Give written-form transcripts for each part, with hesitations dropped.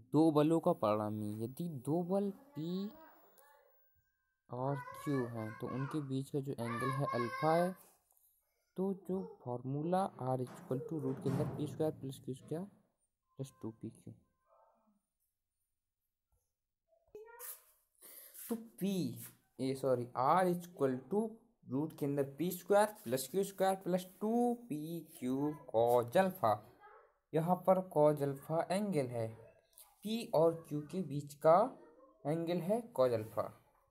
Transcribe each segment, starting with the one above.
दो बलों का परिणामी। यदि दो बल P और Q हैं तो उनके बीच का जो एंगल है अल्फा है। तो जो formula R equal to root के अंदर P square plus Q square plus 2PQ। तो R इक्वल टू रूट के अंदर P square plus Q square plus 2PQ cos alpha. यहाँ पर कॉज अल्फा एंगल है, P और Q के बीच का एंगल है कॉज अल्फा।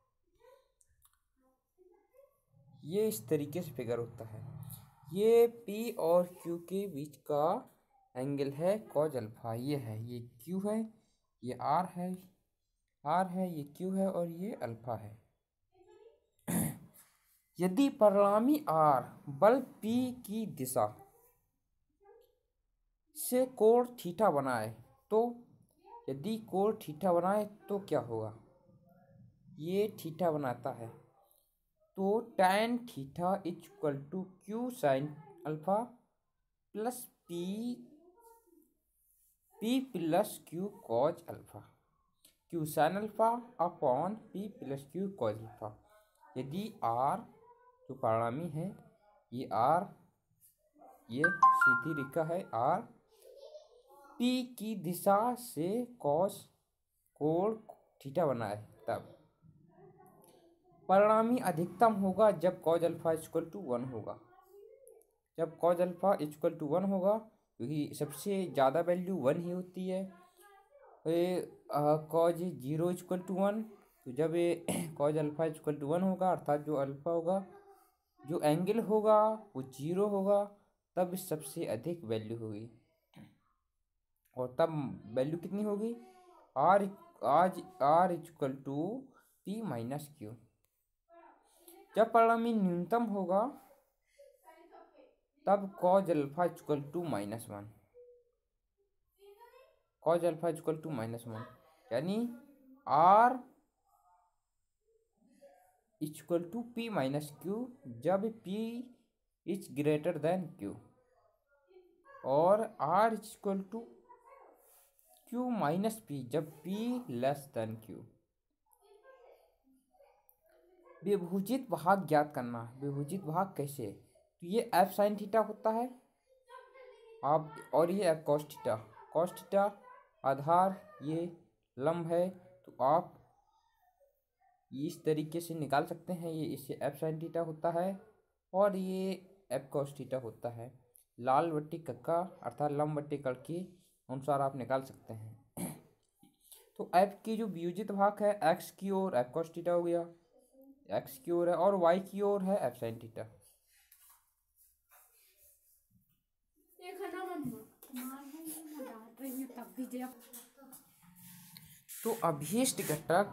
ये इस तरीके से फिगर होता है। ये P और Q के बीच का एंगल है कॉज अल्फा। ये है, ये Q है, ये R है, ये Q है और ये अल्फा है। यदि परिणामी R बल P की दिशा से कोण थीटा बनाए तो यदि कोण थीटा बनाए तो क्या होगा? ये थीटा बनाता है तो tan theta equal to Q sine alpha plus P plus Q cos alpha. Q sine alpha upon P plus Q cos alpha. यदि R जो परिणामी है, ये R, ये सीधी रेखा है R, P की दिशा से कॉस कोण थीटा बनाए तब परिणामी अधिकतम होगा जब कॉज अल्फा इक्वल टू 1 होगा। जब कॉज अल्फा इक्वल टू 1 होगा, क्योंकि सबसे ज़्यादा वैल्यू 1 ही होती है। कॉज 0 इक्वल टू 1, तो जब ये कॉज अल्फा इक्वल टू 1 होगा अर्थात जो अल्फा होगा, जो एंगल होगा वो 0 होगा, तब सबसे अधिक वैल्यू होगी। और तब वैल्यू कितनी होगी? R equal to P minus Q। जब परिणामी न्यूनतम होगा तब cos alpha equal to -1। Cos alpha equal to -1 यानी R equal to P minus Q जब P is greater than Q, और R equal to Q minus P जब P less than Q। विभुजित भाग ज्ञात करना। विभुजित भाग कैसे? तो ये F साइन थीटा होता है आप, और ये F cos theta. Cos theta आधार, ये लंब है, तो आप इस तरीके से निकाल सकते हैं। ये इससे F साइन थीटा होता है और ये F कॉस थीटा होता है। लाल बट्टी कक्का अर्थात लंब बट्टी कड़ के अनुसार आप निकाल सकते हैं। तो F की जो वियोजित भाग है x की ओर F कॉस थीटा हो गया, x की ओर है, और y की ओर है F साइन थीटा। तो अभीष्ट घटक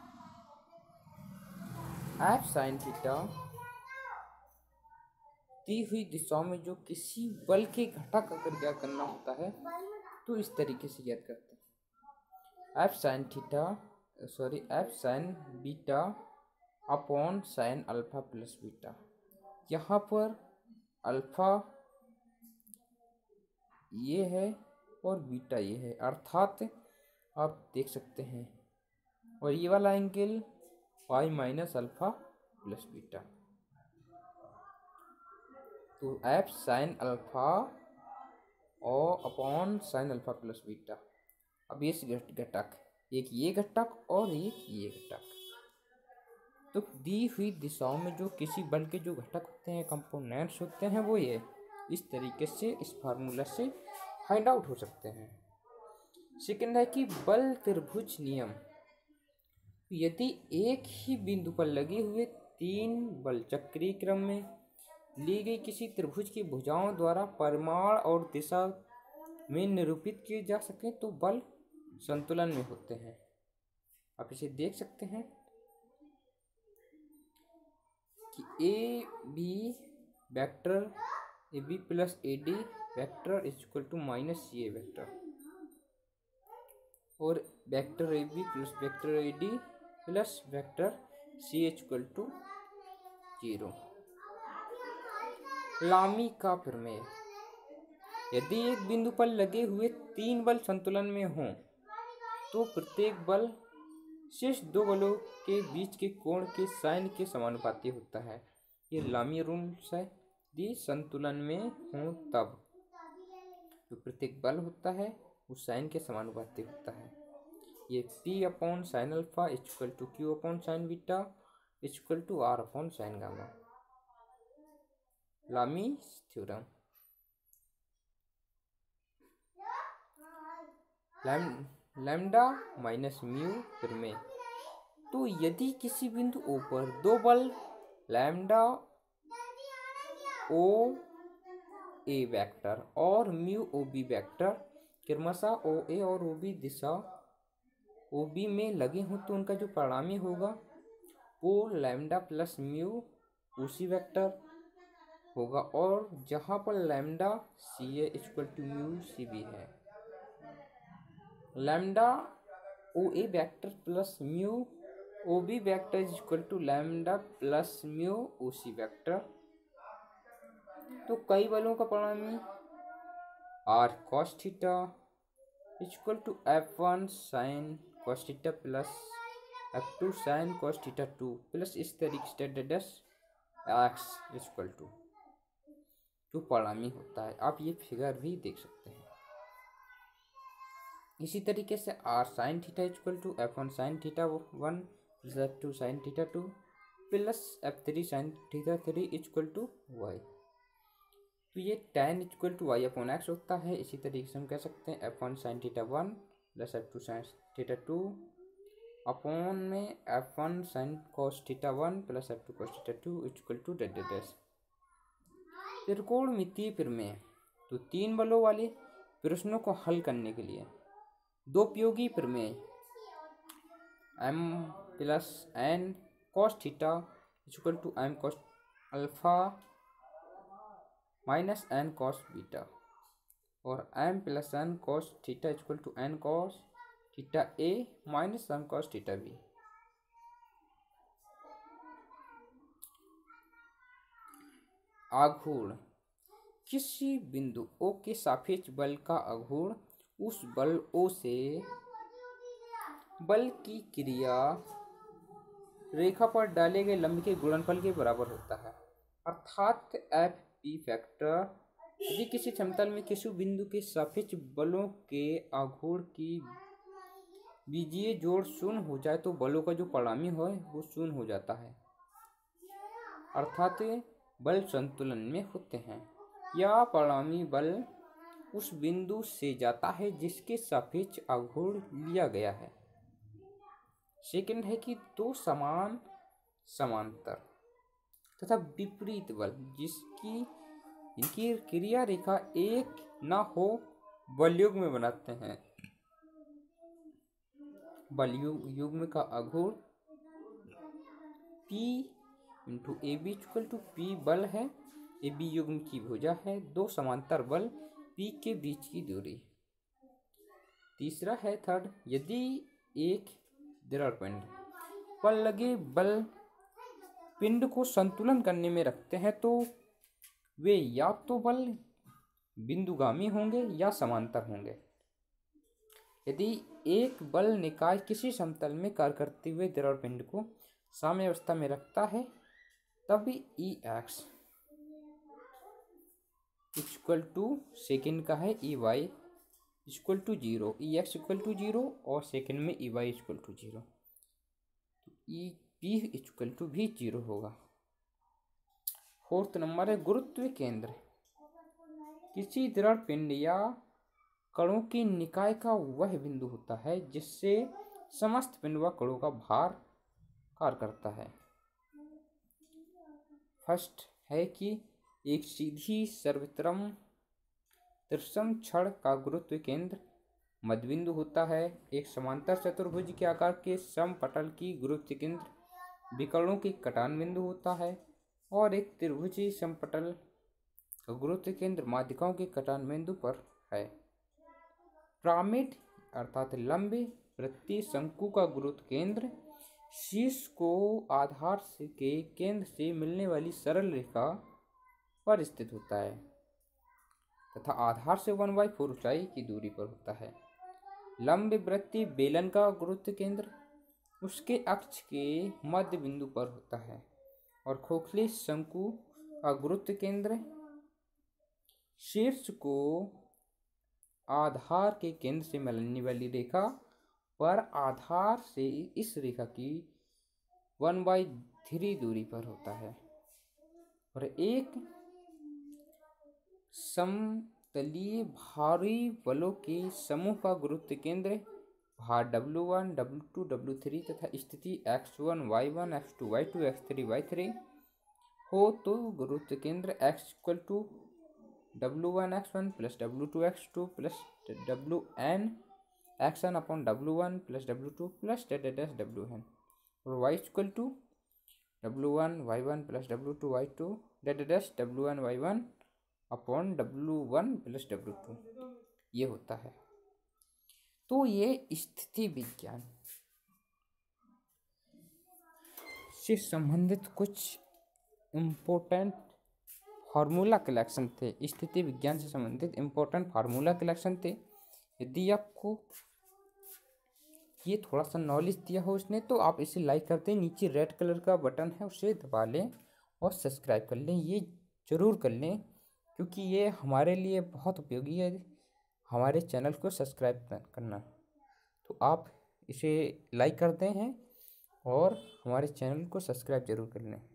F साइन थीटा दी हुई दिशाओं में जो किसी बल के घटक अगर ज्ञात करना होता है तो इस तरीके से ज्ञात करते हैं। F sine beta upon sine alpha plus beta. यहाँ पर अल्फा ये है और बीटा ये है, अर्थात आप देख सकते हैं, और ये वाला angle y minus alpha plus beta. तो F साइन अल्फा और upon sine alpha plus beta. अब ये घटक, एक ये घटक और एक ये घटक, तो दी हुई दिशाओं में जो किसी बल के जो घटक होते हैं, कंपोनेंट्स होते हैं, वो ये इस तरीके से इस फार्मूला से फाइंड आउट हो सकते हैं। सेकंड है कि बल त्रिभुज नियम। यदि एक ही बिंदु पर लगे हुए 3 बल चक्रीय क्रम में ली गई किसी त्रिभुज की भुजाओं द्वारा परिमाण और दिशा में निरूपित किए जा सके तो बल संतुलन में होते हैं। आप इसे देख सकते हैं कि A B vector A B plus A D vector equal to minus ये वेक्टर, और vector A B plus vector A D plus vector C equal to 0। Lami का प्रमेय। यदि एक बिंदु पर लगे हुए 3 बल संतुलन में हों तो प्रत्येक बल शेष दो बलों के बीच के कोण के साइन के समानुपाती होता है। ये लामी रूल्स है। यदि संतुलन में हो तब जो प्रत्येक बल होता है वो साइन के समानुपाती होता है। ये P upon sine alpha equal to Q upon sine beta equal to R upon sine gamma, Lami's theorem. Lambda minus mu प्रमेय। तो यदि किसी बिंदु O पर दो बल लैम्डा ओ ए वेक्टर और म्यू ओ बी वेक्टर क्रमशः ओ ए और ओ बी दिशा ओ बी में लगे हों तो उनका जो परिणामी होगा वो लैम्डा प्लस म्यू उसी वेक्टर होगा, और जहाँ पर lambda C A equal to mu C B है, lambda O A vector plus mu O B vector equal to lambda plus mu O C vector. तो कई बलों का परिणामी R cos theta equal to F1 sine cos theta plus F2 sine cos theta 2 plus इस तरीके से डेडस x equal to जो परिणामी होता है। आप ये फिगर भी देख सकते हैं। इसी तरीके से R sine theta equal to F1 sine theta 1 plus F2 sine theta 2 plus F3 sine theta 3 equal to Y. तो ये tan equal to Y upon X होता है। इसी तरीके से हम कह सकते हैं F1 sine theta 1 plus F2 sine theta 2 upon में F1 sine cos theta 1 plus F2 cos theta 2 equal to डेडेस। त्रिकोणमितीय प्रमेय। तो तीन बलों वाले प्रश्नों को हल करने के लिए दो उपयोगी प्रमेय m plus n cos theta equal to m cos alpha minus n cos beta और m plus n cos theta equal to n cos theta a minus n cos theta b। आघूर्ण। किसी बिंदु O के सापेक्ष बल का आघूर्ण उस बल O से बल की क्रिया रेखा पर डाले गए लंब के गुणनफल के बराबर होता है, अर्थात एफ पी फैक्टर। यदि किसी समतल में किसी बिंदु के सापेक्ष बलों के आघूर्ण की बीजीय जोड़ शून्य हो जाए तो बलों का जो परिणामी हो वो शून्य हो जाता है, अर्थात बल संतुलन में होते हैं। यह परिणामी बल उस बिंदु से जाता है जिसके सापेक्ष आघूर्ण लिया गया है। सेकंड है कि दो समान समांतर तथा विपरीत बल जिसकी इनकी क्रिया रेखा एक न हो बलयुग्म में बनाते हैं। बलयुग्म का आघूर्ण P into A B equal to P बल है, ए बी युग्म की भुजा है, दो समांतर बल P के बीच की दूरी। तीसरा है थर्ड, यदि एक दृढ़ पिंड पर लगे बल पिंड को संतुलन करने में रखते हैं तो वे या तो बल बिंदुगामी होंगे या समांतर होंगे। यदि एक बल निकाय किसी समतल में कार्य करते हुए दृढ़ पिंड को साम्यावस्था में रखता है तब E X equal to second का है E Y equal to 0, E X equal to 0 और सेकेंड में E Y equal to 0, E P equal to भी 0 होगा। फोर्थ नंबर है गुरुत्व केंद्र। किसी दृढ़ पिंड या कणों की निकाय का वह बिंदु होता है जिससे समस्त पिंड व कणों का भार कार्य करता है। फर्स्ट है कि एक सीधी सर्वत्रम त्रिसम छड़ का गुरुत्व केंद्र मध्यबिंदु होता है। एक समांतर चतुर्भुज के आकार के समपटल की गुरुत्व केंद्र विकर्णों की कटान बिंदु होता है और एक त्रिभुजी समपटल का गुरुत्व केंद्र माध्यिकाओं के कटान बिंदु पर है। पिरामिड अर्थात लंबे वृत्तीय शंकु का गुरुत्व केंद्र शीर्ष को आधार के केंद्र से मिलने वाली सरल रेखा पर स्थित होता है तथा आधार से 1/4 ऊंचाई की दूरी पर होता है। लंब वृत्तीय बेलन का गुरुत्व केंद्र उसके अक्ष के मध्य बिंदु पर होता है और खोखले शंकु का गुरुत्व केंद्र शीर्ष को आधार के केंद्र से मिलने वाली रेखा पर आधार से इस रेखा की 1/3 दूरी पर होता है और एक समतलीय भारी बलों के समूह का गुरुत्व केंद्र भार W1, W2, W3 तथा स्थिति x1, y1, x2, y2, x3, y3 हो तो गुरुत्व केंद्र x = W1 x1 plus W2 x2 plus Wn x1 upon W1 plus W2 plus Wn और y = W1 y1 plus W2 y2 W1 y1 upon W1 plus W2 ये होता है। तो ये स्थिति विज्ञान से संबंधित कुछ इम्पोर्टेंट फार्मूला कलेक्शन थे, स्थिति विज्ञान से संबंधित इम्पोर्टेंट फार्मूला कलेक्शन थे। यदि आपको ये थोड़ा सा नॉलेज दिया हो उसने तो आप इसे लाइक कर दें, नीचे रेड कलर का बटन है उसे दबा लें और सब्सक्राइब कर लें, ये ज़रूर कर लें क्योंकि ये हमारे लिए बहुत उपयोगी है हमारे चैनल को सब्सक्राइब करना। तो आप इसे लाइक करते हैं और हमारे चैनल को सब्सक्राइब ज़रूर कर लें।